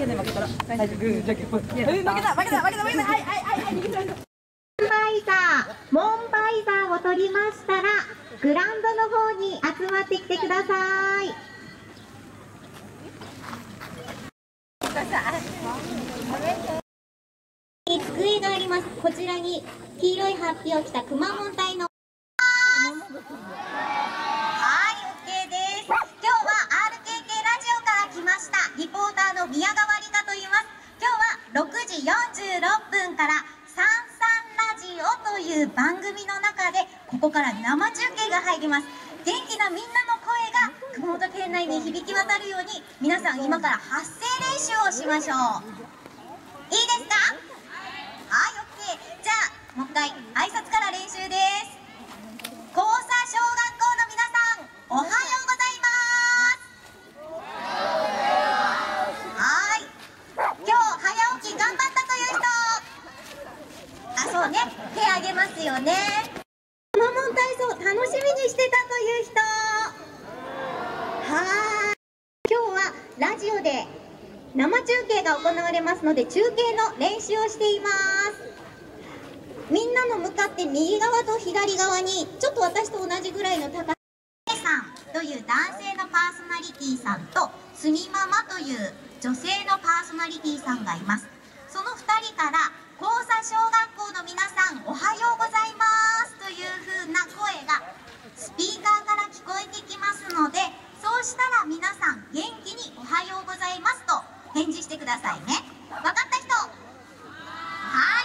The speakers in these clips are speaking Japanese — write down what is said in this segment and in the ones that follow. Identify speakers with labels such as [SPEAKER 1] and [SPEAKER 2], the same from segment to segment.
[SPEAKER 1] けない負けたら大丈夫。じゃんけんぽい。負けた。はい。
[SPEAKER 2] モンバイザーを取りましたらグラウンドの方に集まってきてください。机があります。こちらに黄色いハッピーを着たくまモン隊のはい、OK です。今日は RKK ラジオから来ましたリポーターの宮川里香と言います。今日は6時46分からサンサンラジオという番組の中でここから生中継が入ります。元気なみんなの声が熊本県内に響き渡るように皆さん今から発声練習をしましょう。いいですか？はい、OK。じゃあもう一回挨拶から練習です。高佐小学校の皆さん、おはようございます。はい。今日早起き頑張ったという人。そうね、手あげますよね。くまモン体操楽しみにしてたという人。今日はラジオで生中継が行われますので中継の練習をしています。みんなの向かって右側と左側にちょっと私と同じぐらいの高さんという男性のパーソナリティさんとすみママという女性のパーソナリティさんがいます。その2人から高佐小学校の皆さんおはようございますという風な声がスピーカーから聞こえてきますので、そうしたら皆さん元気におはようございますと返事してくださいね。わかった人？はい、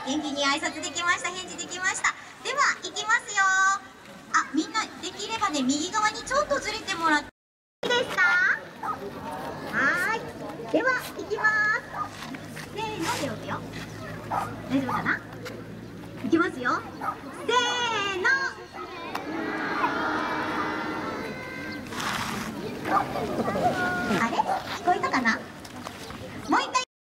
[SPEAKER 2] 元気に挨拶できました。返事できました。ではいきますよ。みんなできればね右側にちょっとずれてもらっていいですか？はい、ではいきます。せーので読むよ。大丈夫かな？いきますよ。せーの。あれ？